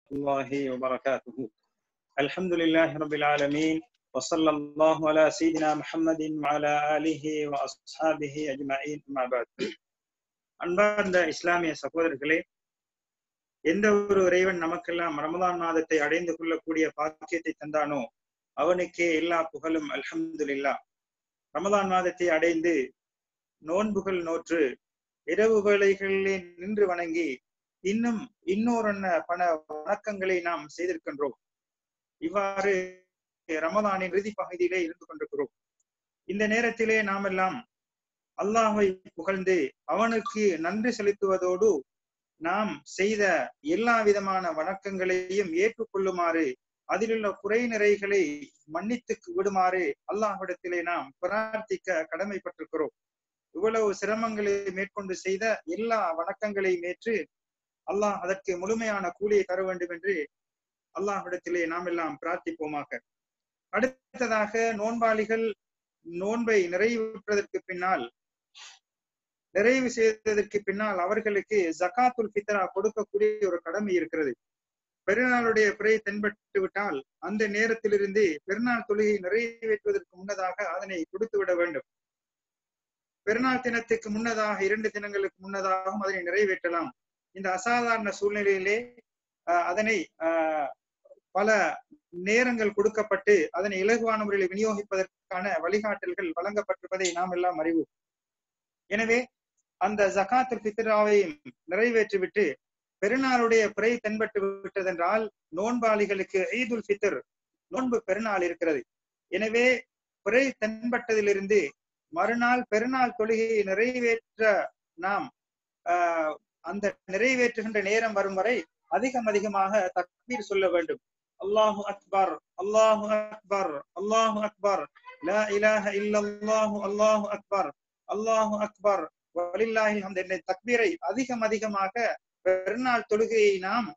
الله وبركاته. الحمد لله رب العالمين وصلى الله على سيدنا محمد وعلى آله وأصحابه أجمعين أما بعد. அன்பார்ந்த இஸ்லாமிய சகோதரர்களே, எந்த ஒரு இறைவன் நமக்கெல்லாம் ரமதான் மாதத்தை அடைந்து கொள்ளக்கூடிய பாக்கியத்தை தந்தானோ அவனுக்கே எல்லா புகழும் அல்ஹம்துலில்லாஹ். ரமதான் மாதத்தை அடைந்து நோன்புகள் நோற்று இரவு வேளைகளிலே நின்று வணங்கி இன்னொரு பல வணக்கங்களை நாம் செய்திருக்கின்றோம். இவ்வாறு ரமதானின் இறுதி பகுதியிலே இருந்து கொண்டிருக்கிறோம். இந்த நேரத்திலே நாம் எல்லாம் அல்லாஹ்வை புகழ்ந்து அவனுக்கு நன்றி செலுத்துவதோடு நாம் செய்த எல்லா விதமான வணக்கங்களையும் ஏற்றுக்கொள்ளுமாறு, அதிலுள்ள குறை நிறைகளை மன்னித்து விடுமாறு அல்லாஹ்விடத்திலே நாம் பிரார்த்திக்க கடமைப்பட்டிருக்கிறோம். இவ்வளவு சிரமங்களை மேற்கொண்டு செய்த எல்லா வணக்கங்களையும் ஏற்று அல்லாஹ் அதற்கு முழுமையான கூலியை தர வேண்டும் என்று அல்லாஹ்விடத்திலே நாம் எல்லாம் பிரார்த்திப்போமாக. அடுத்ததாக, நோன்பாளிகள் நோன்பை நிறைவு செய்ததற்கு பின்னால் அவர்களுக்கு ஜகாத்துல் ஃபித்ரா கொடுக்கக்கூடிய ஒரு கடமை இருக்கிறது. பெருநாளுடைய பிறை தென்பட்டு விட்டால் அந்த நேரத்திலிருந்து பெருநாள் தொழுகை நிறைவேற்றுவதற்கு முன்னதாக அதனை கொடுத்து விட வேண்டும். பெருநாள் தினத்துக்கு முன்னதாக 2 தினங்களுக்கு முன்னதாகவும் அதனை நிறைவேற்றலாம். இந்த அசாதாரண சூழ்நிலையிலே அதனை பல நேரங்கள் கொடுக்கப்பட்டு அதனை இலகுவான முறையில் விநியோகிப்பதற்கான வழிகாட்டல்கள் வழங்கப்பட்டிருப்பதை நாம் எல்லாம் அறிவோம். எனவே அந்த ஜகாத்துல் ஃபித்ராவை நிறைவேற்றிவிட்டு பெருநாளுடைய பிறை தென்பட்டு விட்டதென்றால் நோன்பாளிகளுக்கு ஈதுல் ஃபித்ர் நோன்பு பெருநாள் இருக்கிறது. எனவே பிறை தென்பட்டதிலிருந்து மறுநாள் பெருநாள் தொழுகையை நிறைவேற்ற நாம் அந்த நிறைவேற்றுகின்ற நேரம் வரும் வரை அதிகமாக தக்பீர் சொல்ல வேண்டும். அல்லாஹு அக்பர், அல்லாஹு அக்பர், அல்லாஹு அக்பர், லா இலாஹ இல்லல்லாஹு, அல்லாஹு அக்பர், அல்லாஹு அக்பர், வலில்லாஹில் ஹம்த் என்ற தக்பீரை அதிகமாக பெருநாள் தொழுகையை நாம்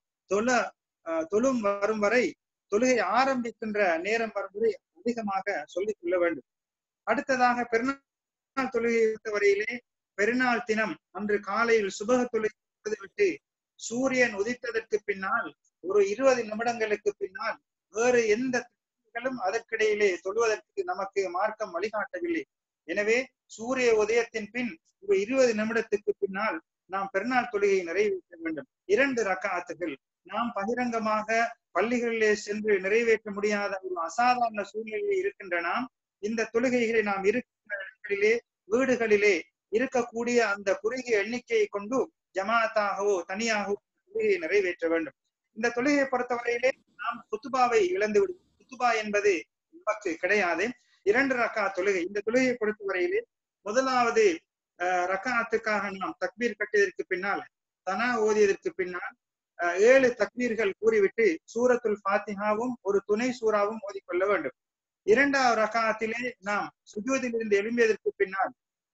தொழும் வரும் வரை, தொழுகை ஆரம்பிக்கின்ற நேரம் வரும் வரை அதிகமாக சொல்லிக் கொள்ள வேண்டும். அடுத்ததாக, பெருநாள் தொழுகை வரையிலே பெருநாள் தினம் அன்று காலையில் சுபஹ தொழுகை விட்டு சூரியன் உதித்ததற்கு பின்னால் ஒரு 20 நிமிடங்களுக்கு பின்னால் வேறு எந்த அதற்கிடையிலே தொழுவதற்கு நமக்கு மார்க்கம் வழிகாட்டவில்லை. எனவே சூரிய உதயத்தின் பின் ஒரு 20 நிமிடத்துக்கு பின்னால் நாம் பெருநாள் தொழுகையை நிறைவேற்ற வேண்டும். 2 ரக்காத்துகள் நாம் பகிரங்கமாக பள்ளிகளிலே சென்று நிறைவேற்ற முடியாத ஒரு அசாதாரண சூழ்நிலையில் இருக்கின்ற நாம் இந்த தொழுகைகளை நாம் இருக்கிற இடங்களிலே வீடுகளிலே இருக்கக்கூடிய அந்த குறுகிய எண்ணிக்கையை கொண்டு ஜமாத்தாகவோ தனியாகவோ தொழுகையை நிறைவேற்ற வேண்டும். இந்த தொழுகையை பொறுத்தவரையிலே நாம் குத்துபாவை இழந்து விடுவோம். குத்துபா என்பது நமக்கு கிடையாது. 2 ரக்கா தொழுகை. இந்த தொழுகையை பொறுத்தவரையிலே முதலாவது ரக்காத்துக்காக நாம் தக்பீர் கட்டியதற்கு பின்னால், தனா ஓதியதற்கு பின்னால் 7 தக்பீர்கள் கூறிவிட்டு சூரத்துல் ஃபாத்திஹாவும் ஒரு துணை சூறாவும் ஓதிக்கொள்ள வேண்டும். 2வது ரக்காத்திலே நாம் சுஜூதிலிருந்து எழும்பியதற்கு பின்னால்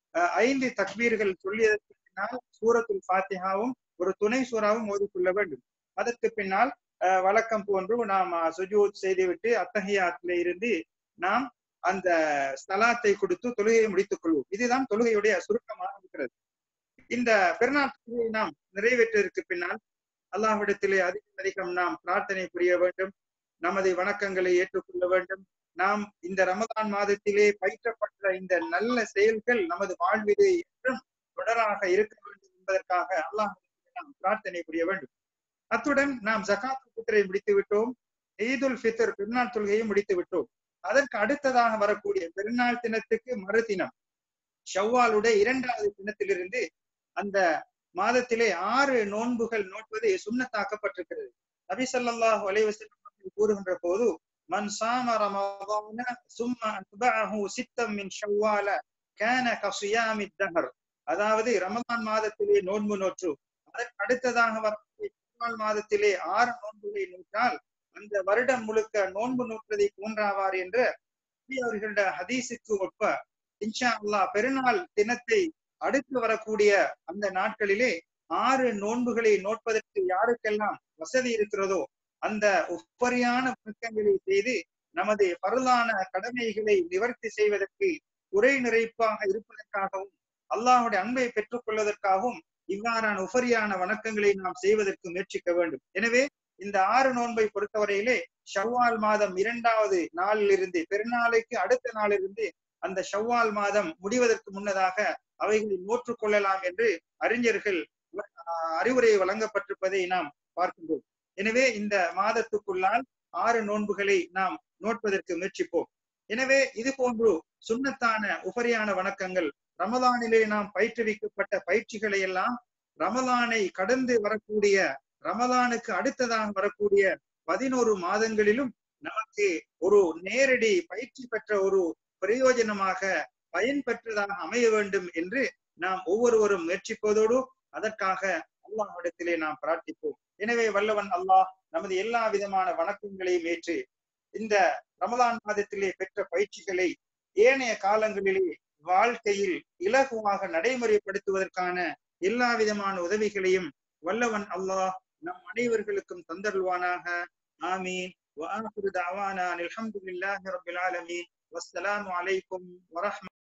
5 தக்பீர்கள் சொல்லியதற்கு பின்னால் சூரத்துல் ஃபாத்திஹாவும் ஒரு துணை சூறாவும் ஓதிக்கொள்ள வேண்டும். அதற்கு பின்னால் வழக்கம் போன்று நாம் சுஜூத் செய்துவிட்டு அத்தஹியாத்திலே இருந்து நாம் அந்த ஸ்தலாத்தை கொடுத்து தொழுகையை முடித்துக் கொள்வோம். இதுதான் தொழுகையுடைய சுருக்கமாக இருக்கிறது. இந்த பெருநாள் தொழுகையை நாம் நிறைவேற்றதற்கு பின்னால் அல்லாஹ்விடத்திலே அதிகம் நாம் பிரார்த்தனை புரிய வேண்டும். நமது வணக்கங்களை ஏற்றுக்கொள்ள வேண்டும். நாம் இந்த ரமதான் மாதத்திலே பயிற்றப்பட்ட இந்த நல்ல செயல்கள் நமது வாழ்விலே என்றும் தொடராக இருக்க வேண்டும் என்பதற்காக அல்லாஹ்விடத்திலே நாம் பிரார்த்தனை புரிய வேண்டும். அத்துடன் நாம் ஜகாத்துல் ஃபித்ரை முடித்து விட்டோம். ஈதுல் ஃபித்ர் பெருநாள் தொழுகையை முடித்து விட்டோம். அதற்கு அடுத்ததாக வரக்கூடிய பெருநாள் தினத்துக்கு மறுதினம் ஷவ்வாலுடைய 2வது தினத்திலிருந்து அந்த மாதத்திலே 6 நோன்புகள் நோட்பது சுன்னத்தாக்கப்பட்டிருக்கிறது. நபி ஸல்லல்லாஹு அலைஹி வஸல்லம் கூறுகின்ற போது, மன் ஸாம ரமதான ஸும்ம அத்பஅஹு சித்தம் மின் ஷவ்வால கான கஸியாமித் தஹர். அதாவது ரமதான் மாதத்திலே நோன்பு நோற்று அதற்கு அடுத்ததாக வரக்கூடிய ஷவ்வால் மாதத்திலே 6 நோன்புகளை நோற்றால் அந்த வருடம் முழுக்க நோன்பு நோற்றதை போன்றாவார் என்ற அவர்களுடைய ஹதீஸுக்கு ஒப்ப இன்ஷா அல்லாஹ் பெருநாள் தினத்தை அடுத்து வரக்கூடிய அந்த நாட்களிலே 6 நோன்புகளை நோட்பதற்கு யாருக்கெல்லாம் வசதி இருக்கிறதோ அந்த உப்பரியான வணக்கங்களை செய்து நமது பரலான கடமைகளை நிவர்த்தி செய்வதற்கு குறை நிறைப்பாக இருப்பதற்காகவும் அல்லாஹுடைய அன்பை பெற்றுக் கொள்வதற்காகவும் இவ்வாறான உபரியான வணக்கங்களை நாம் செய்வதற்கு முயற்சிக்க வேண்டும். எனவே இந்த 6 நோன்பை பொறுத்தவரையிலே ஷவ்வால் மாதம் 2வது நாளிலிருந்து பெருநாளைக்கு அடுத்த நாளிலிருந்து அந்த ஷவ்வால் மாதம் முடிவதற்கு முன்னதாக அவைகளை நோற்றுக் கொள்ளலாம் என்று அறிஞர்கள் அறிவுரை வழங்கப்பட்டிருப்பதை நாம் பார்க்கின்றோம். எனவே இந்த மாதத்துக்குள்ளால் 6 நோன்புகளை நாம் நோட்பதற்கு முயற்சிப்போம். எனவே இது போன்று சுன்னத்தான உபரியான வணக்கங்கள் ரமலானிலே நாம் பயிற்றுவிக்கப்பட்ட பயிற்சிகளை எல்லாம் ரமலானை கடந்து வரக்கூடிய ரமலானுக்கு அடுத்ததாக வரக்கூடிய 11 மாதங்களிலும் நமக்கு ஒரு நேரடி பயிற்சி பெற்ற ஒரு பிரயோஜனமாக பயன்பெற்றதாக அமைய வேண்டும் என்று நாம் ஒவ்வொருவரும் முயற்சிப்பதோடு அதற்காக அல்லாஹ்விடத்திலே நாம் பிரார்த்திப்போம். எனவே வல்லவன் அல்லாஹ் நமது எல்லா விதமான வணக்கங்களையும் ஏற்று இந்த ரமலான் மாதத்திலே பெற்ற பயிற்சிகளை ஏனைய காலங்களிலே வாழ்க்கையில் இலகுவாக நடைமுறைப்படுத்துவதற்கான எல்லா விதமான உதவிகளையும் வல்லவன் அல்லாஹ் நம் அனைவர்களுக்கும் தந்தருள்வானாக. ஆமீன். وآخر دعوانا الحمد لله رب العالمين والسلام عليكم ورحمة